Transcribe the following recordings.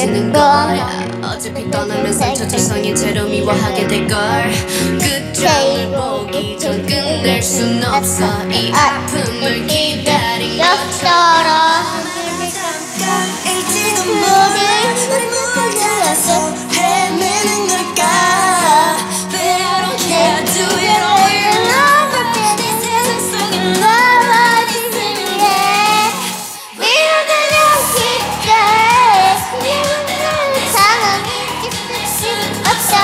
되는 거야. 어차피 떠나면 상처 조성이 채로 미워하게 될걸. 끝장을 보기 전 끝낼 순 없어. 이 아픔을 기다린 것처럼. 잠깐 일지도 모를 우리 뭘 찾아서 헤매는 걸까. But I don't care, do it all your love. 내 세상 속에 너만 있으면 해. 미련한 시간 미련한 상황 잊을 수 없어.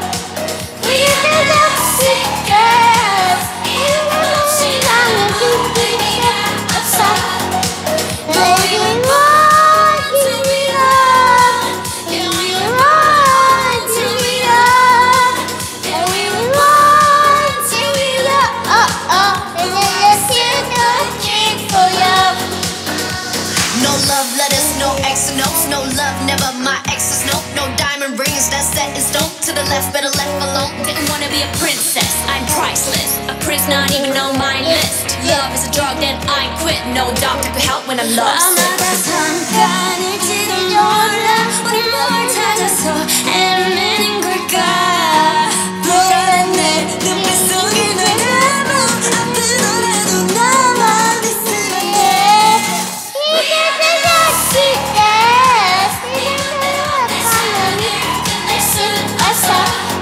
미련한 시간 미련한 상황 잊을 수 없어. Baby, want to be loved. Yeah, we want to be loved. Yeah, we want to be loved. And then you're looking for love. No love letters, no X and O's. No love, never my exes. No diamond rings, that's set in stone. To the left, better left alone. Didn't wanna be a princess, I'm priceless. A prince not even on my list. Love is a drug, then I quit. No doctor could help when I'm lost. 아마도 잠깐일지도 몰라. 우리 뭘 찾아서 헤매는 걸까. 불안한 내 눈빛 속에 널 담아. 아프더라도 나만 있으면 돼. 미련한 시간 미련한 상황을 끝낼 수 없어.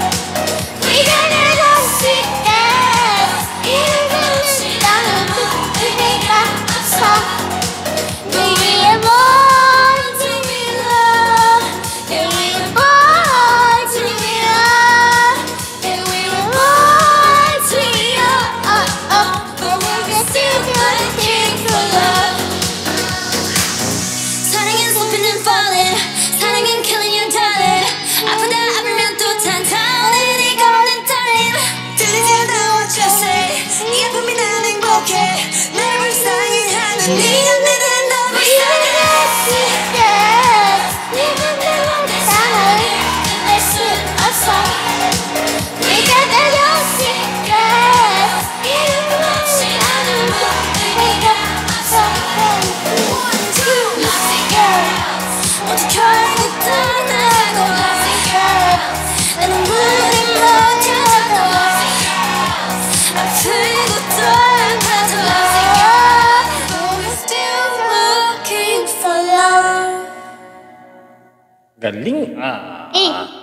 미련한 시간 미련한 상황을 We were born to be loved. Yeah, we were born to be loved. Yeah, we were born to be loved. But we're still looking for love. 사랑은 slipping and falling. 사랑은 killing you, darling. 아프다 아프면 또 탄탄해. 네가 없는 time. 들리지 않아 what you say. 이 아픔이 난 행복해. 날 불쌍히 하는 네가 내는 너 불쌍해. 내 상황을 끝낼 수 없어. 네가 내려 시간 나는 의미가 없어. Lovesick Girls 모두 결국 떠나고. Lovesick Girls 내 눈물이 멎어도 아프고 떨려도 Lovesick Girls But we're still looking for love. Galing ah.